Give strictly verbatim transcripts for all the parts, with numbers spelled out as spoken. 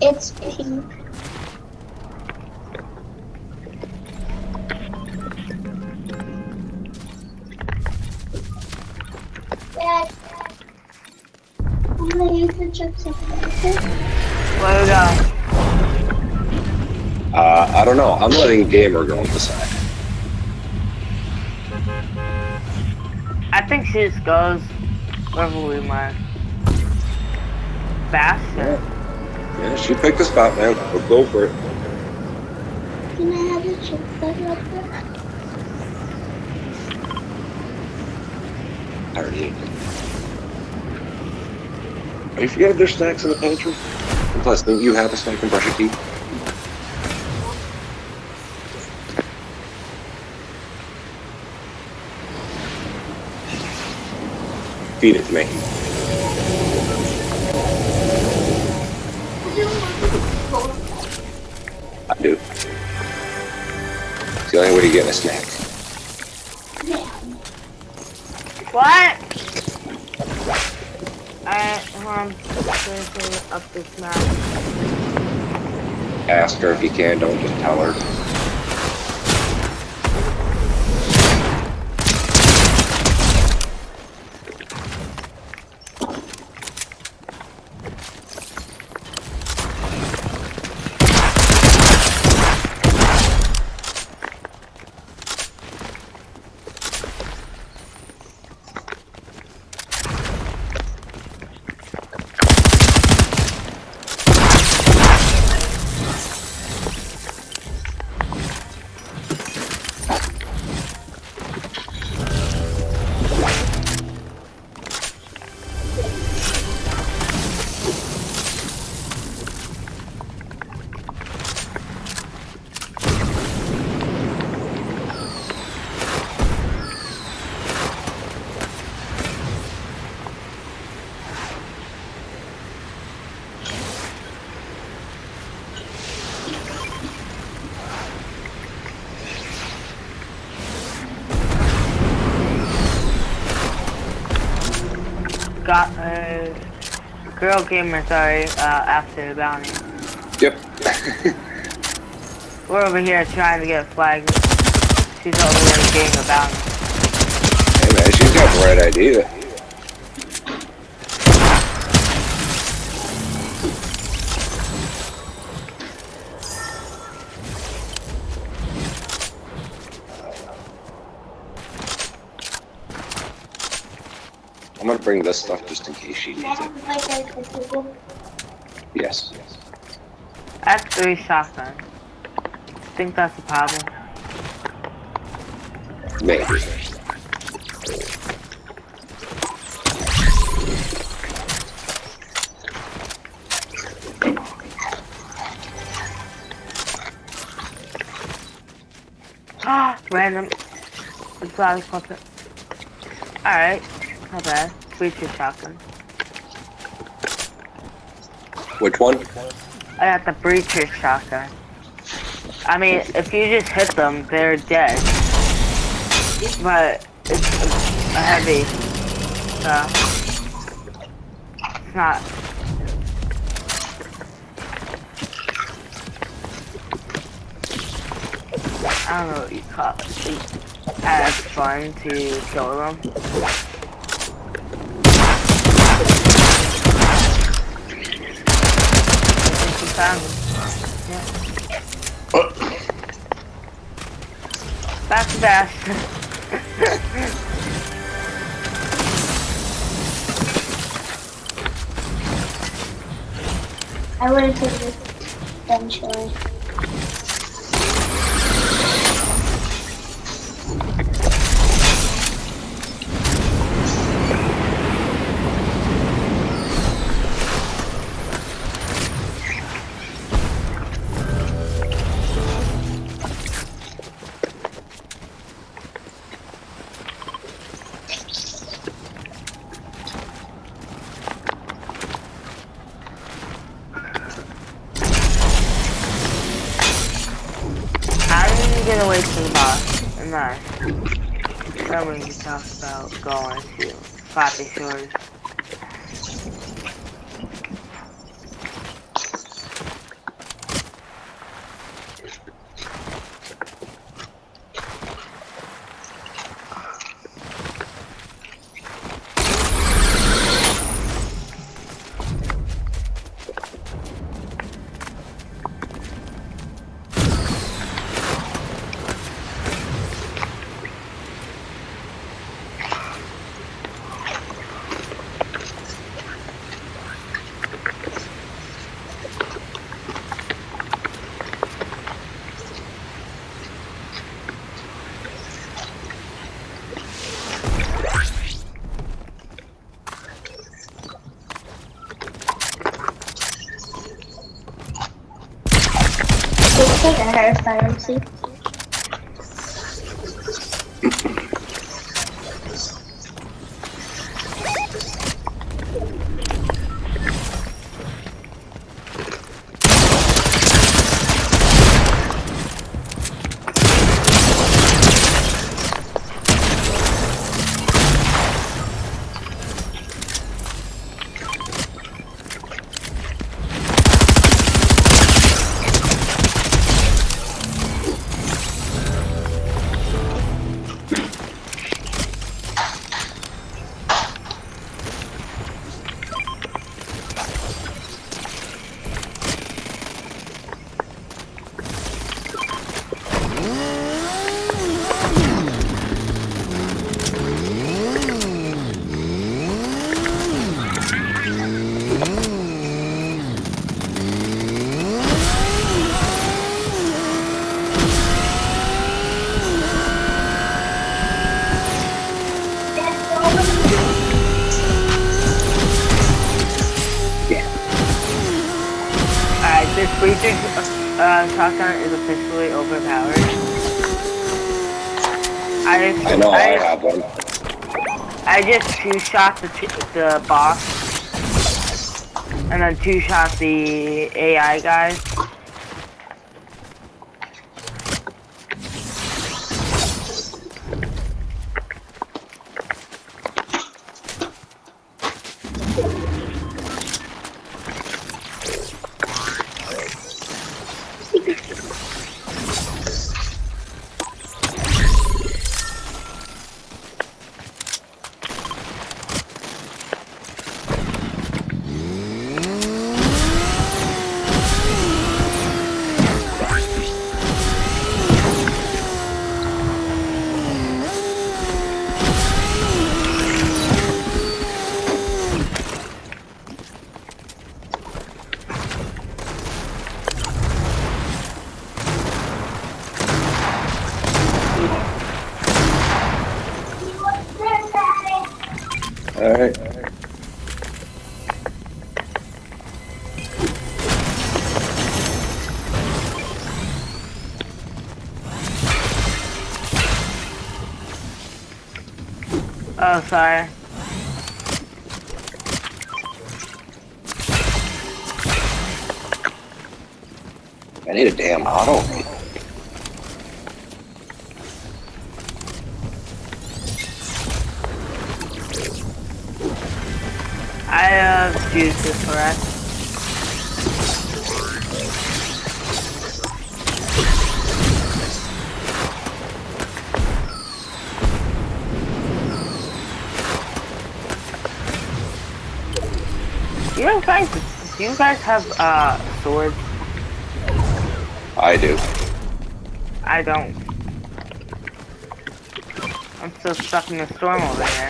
It's pink. Dad, I'm gonna use the chips and okay? Where we go? Uh, I don't know. I'm letting Gamer go and decide. I think she just goes wherever we want. Faster. Yeah, yeah, she picked a spot, man. We'll go for it. Can I have the chips that real quick? I already ate them. Are you forgetting there's snacks in the pantry? And plus, don't you have a snack and brush your teeth? Feed it to me. I do. It's the only way to get a snack. What? Alright, hold on. Finishing up this map. Ask her if you can, don't just tell her. Got a uh, girl gamer, sorry, uh, after the bounty. Yep. We're over here trying to get a flag. She's over there getting a bounty. Hey man, she's got the right idea. I'm gonna bring this stuff just in case she needs it. Yes. I have three shotguns. I think that's the problem. Maybe. Ah, random. The flag puppet. Alright, not bad. Breacher shotgun. Which one? I got the breacher shotgun. I mean, if you just hit them, they're dead. But it's a heavy, so it's not. I don't know what you call it. It's fun to kill them. I think you found them. Yeah. Back to bash. I would have taken it eventually. Get away from the boss, and then someone can talk about going to Poppy Shores. take a hairstyle, see? This breaching uh, shotgun is officially overpowered. I just, I know I, I, have one. I just two shot the the boss, and then two shot the A I guys. Alright. Oh, sorry. I need a damn auto. I have juices, correct? Do you guys, do you guys have uh swords? I do. I don't. I'm still stuck in the storm over here.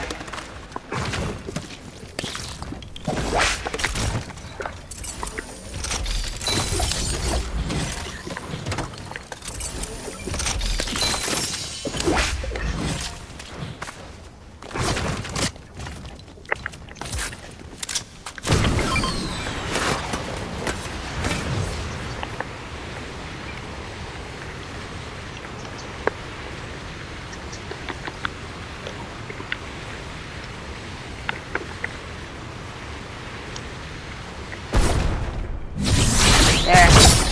There.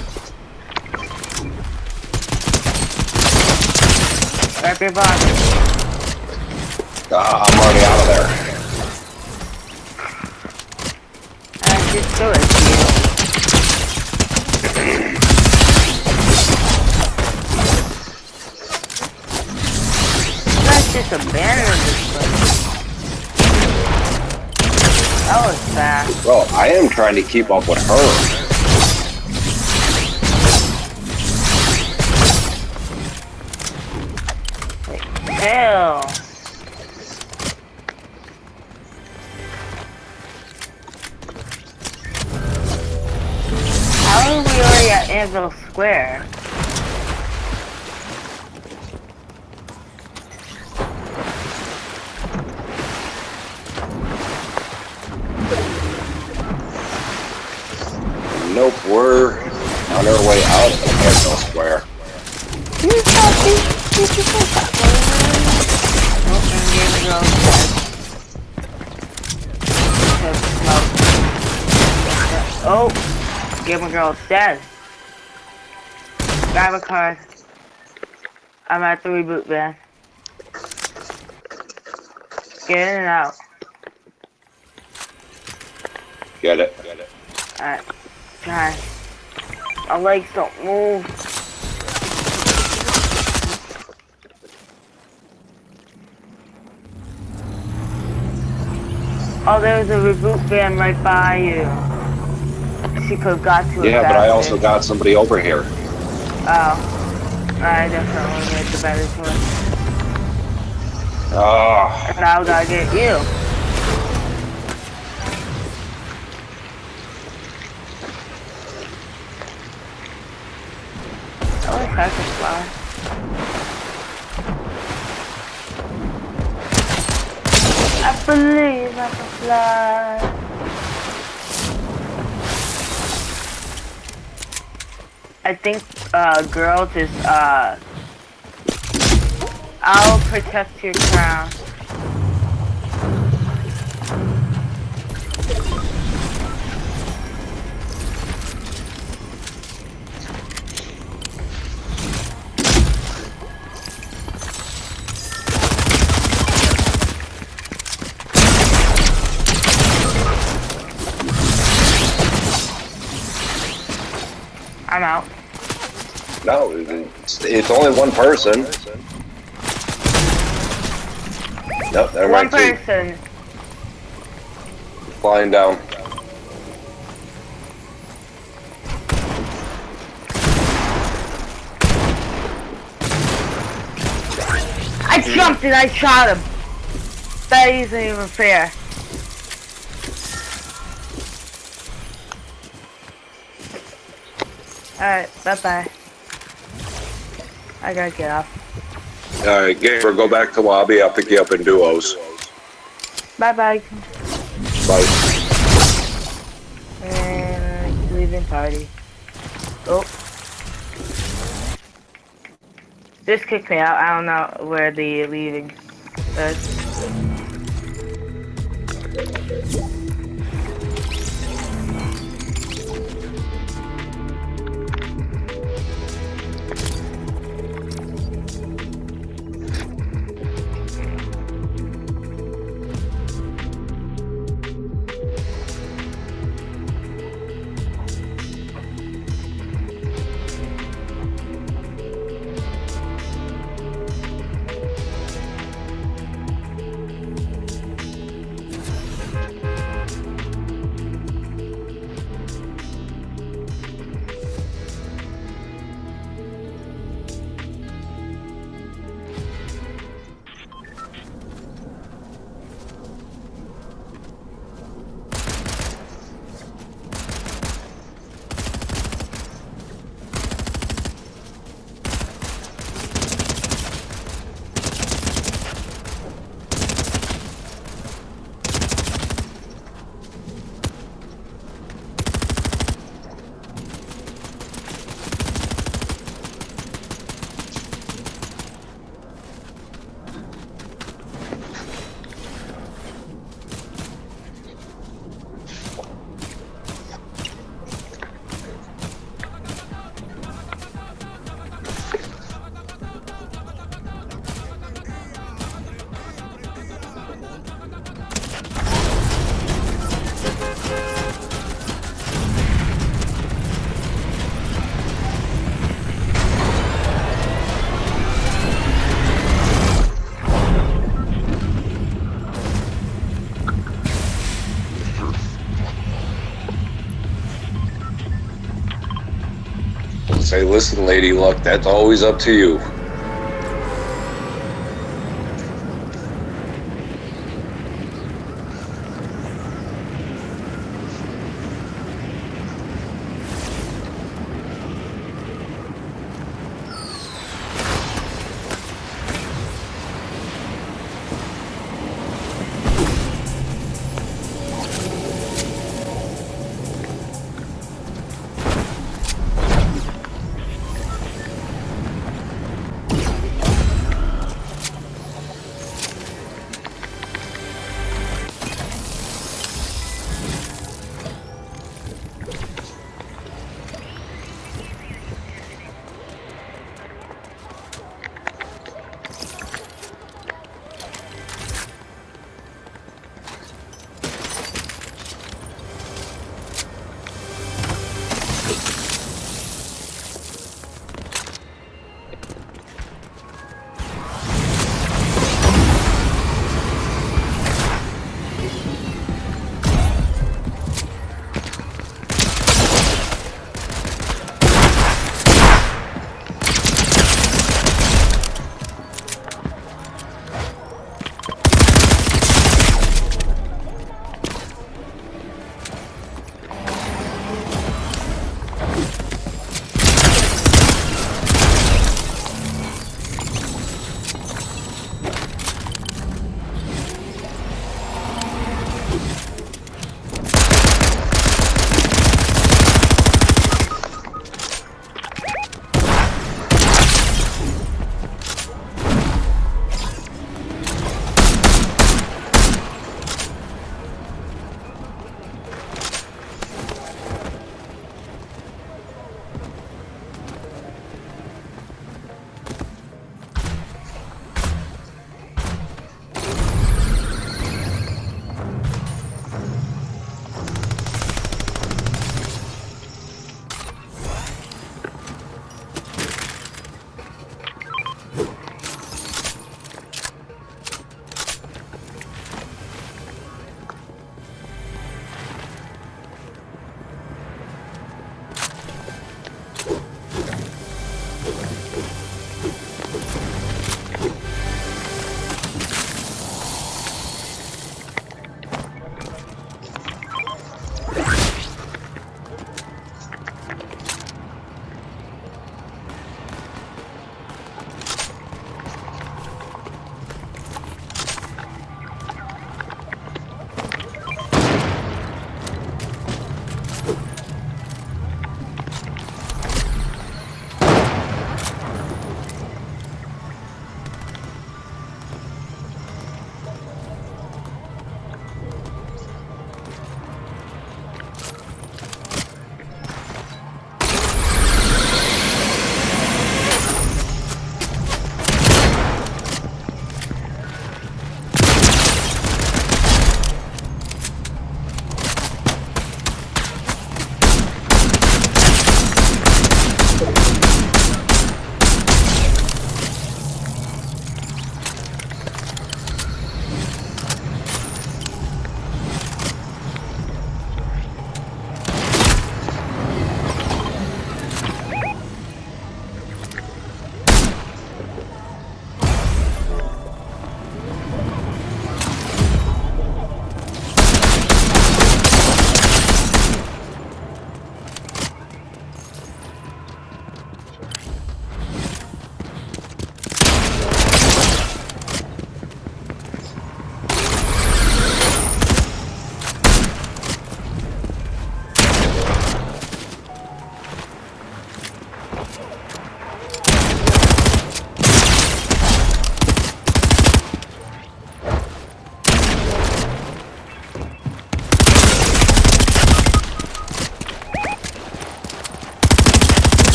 Grab your box. Ah, I'm already out of there. I just threw it to you. Let's just abandon this place. That was fast. Bro, I am trying to keep up with her. Hell. How are we already at Anvil Square? Nope, we're On our way out of the castle square. You shot me. Did you say that? Oh, and Gamer Girl is dead. Oh, Gamer Girl is dead. Grab a card. I'm at the reboot van. Get in and out. Get it. Get it. Alright. Try. My legs don't move. Oh, there's a reboot van right by you. She could have got to it. Yeah, but I faster. also got somebody over here. Oh. I definitely made the better choice. Ah. Now I gotta get you. Oh, I can fly. I believe I can fly. I think, uh, girl, just, uh, I'll protect your crown. I'm out. No, it's, it's only one person. Nope, never One mind. person. Flying down. I jumped and I shot him. That isn't even fair. Alright, bye bye. I gotta get off. Alright, Gamer, go back to lobby. I'll pick you up in duos. Bye bye. Bye. And leaving party. Oh. Just kicked me out. I don't know where the leaving is. Say, listen, Lady Luck, that's always up to you.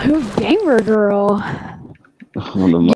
Who gamer girl? On the